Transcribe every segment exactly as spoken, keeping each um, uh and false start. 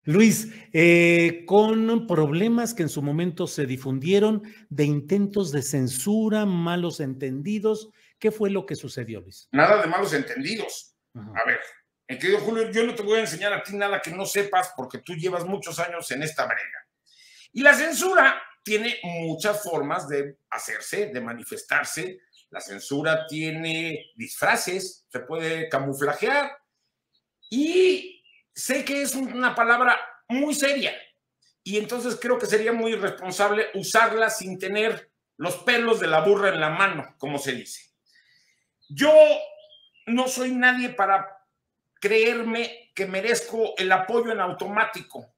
Luis, eh, con problemas que en su momento se difundieron de intentos de censura, malos entendidos, ¿qué fue lo que sucedió, Luis? Nada de malos entendidos. Ajá. A ver, mi querido Julio, yo no te voy a enseñar a ti nada que no sepas porque tú llevas muchos años en esta brega. Y la censura tiene muchas formas de hacerse, de manifestarse. La censura tiene disfraces, se puede camuflajear. Y sé que es una palabra muy seria. Y entonces creo que sería muy irresponsable usarla sin tener los pelos de la burra en la mano, como se dice. Yo no soy nadie para creerme que merezco el apoyo en automático.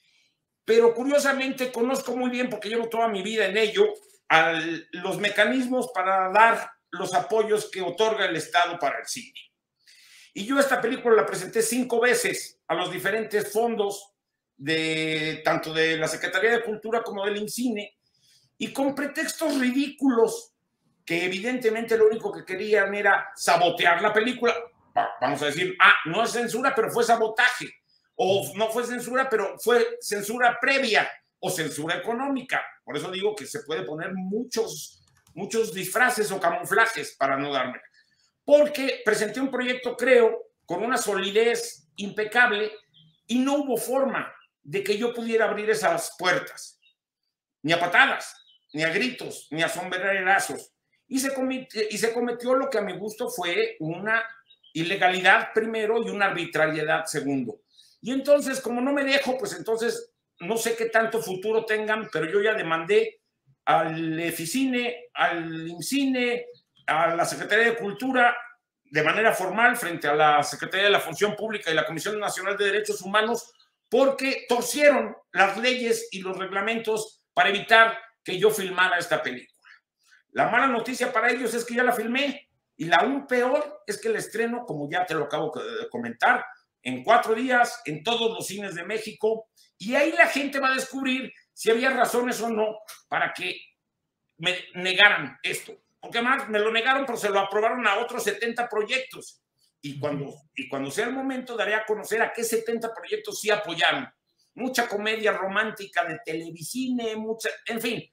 Pero curiosamente conozco muy bien, porque llevo toda mi vida en ello, a los mecanismos para dar los apoyos que otorga el Estado para el cine. Y yo esta película la presenté cinco veces a los diferentes fondos, de, tanto de la Secretaría de Cultura como del INCINE, y con pretextos ridículos, que evidentemente lo único que querían era sabotear la película. Vamos a decir, ah, no es censura, pero fue sabotaje. O no fue censura, pero fue censura previa o censura económica. Por eso digo que se puede poner muchos, muchos disfraces o camuflajes para no darme. Porque presenté un proyecto, creo, con una solidez impecable y no hubo forma de que yo pudiera abrir esas puertas. Ni a patadas, ni a gritos, ni a sombrerazos. Y se cometió, y se cometió lo que a mi gusto fue una ilegalidad primero y una arbitrariedad segundo. Y entonces, como no me dejo, pues entonces no sé qué tanto futuro tengan, pero yo ya demandé al EFICINE, al INCINE, a la Secretaría de Cultura, de manera formal, frente a la Secretaría de la Función Pública y la Comisión Nacional de Derechos Humanos, porque torcieron las leyes y los reglamentos para evitar que yo filmara esta película. La mala noticia para ellos es que ya la filmé, y la aún peor es que el estreno, como ya te lo acabo de comentar, en cuatro días, en todos los cines de México, y ahí la gente va a descubrir si había razones o no para que me negaran esto. Porque además me lo negaron, pero se lo aprobaron a otros setenta proyectos. Y cuando, y cuando sea el momento, daré a conocer a qué setenta proyectos sí apoyaron. Mucha comedia romántica de televicine, mucha, en fin.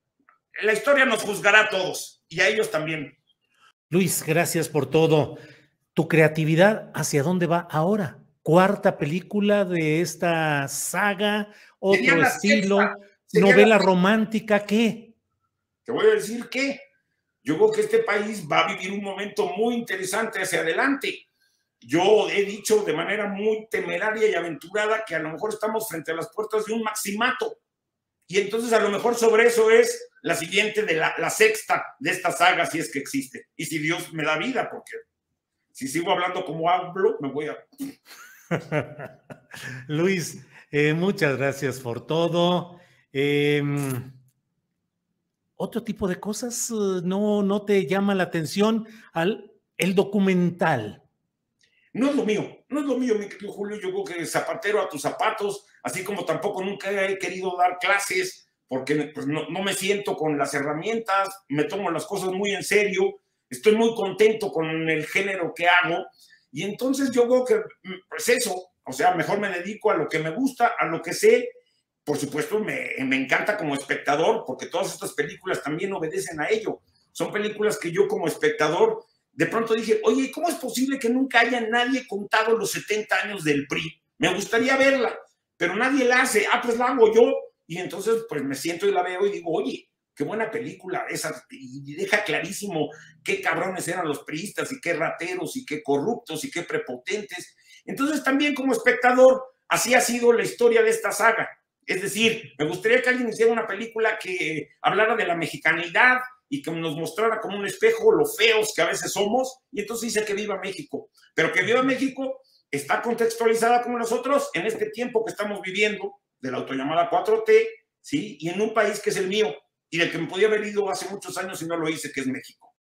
La historia nos juzgará a todos, y a ellos también. Luis, gracias por todo. ¿Tu creatividad hacia dónde va ahora? ¿Cuarta película de esta saga? ¿Otro estilo? ¿Novela romántica? ¿Qué? Te voy a decir que yo creo que este país va a vivir un momento muy interesante hacia adelante. Yo he dicho de manera muy temeraria y aventurada que a lo mejor estamos frente a las puertas de un maximato. Y entonces a lo mejor sobre eso es la siguiente, de la, la sexta de esta saga, si es que existe. Y si Dios me da vida, porque si sigo hablando como hablo, me voy a... Luis, eh, muchas gracias por todo. Eh, ¿Otro tipo de cosas no, no te llama la atención al el documental? No es lo mío, no es lo mío, mi querido Julio. Yo creo que zapatero a tus zapatos, así como tampoco nunca he querido dar clases, porque pues, no, no me siento con las herramientas, me tomo las cosas muy en serio, estoy muy contento con el género que hago, y entonces yo creo que, pues eso, o sea, mejor me dedico a lo que me gusta, a lo que sé. Por supuesto, me, me encanta como espectador, porque todas estas películas también obedecen a ello. Son películas que yo como espectador de pronto dije, oye, ¿cómo es posible que nunca haya nadie contado los setenta años del P R I? Me gustaría verla, pero nadie la hace. Ah, pues la hago yo. Y entonces pues me siento y la veo y digo, oye, qué buena película esa. Y deja clarísimo qué cabrones eran los priistas y qué rateros y qué corruptos y qué prepotentes. Entonces también como espectador, así ha sido la historia de esta saga. Es decir, me gustaría que alguien hiciera una película que hablara de la mexicanidad y que nos mostrara como un espejo lo feos que a veces somos, y entonces dice que viva México. Pero que viva México está contextualizada como nosotros en este tiempo que estamos viviendo de la autollamada cuatro T, ¿sí? Y en un país que es el mío y del que me podía haber ido hace muchos años y no lo hice, que es México.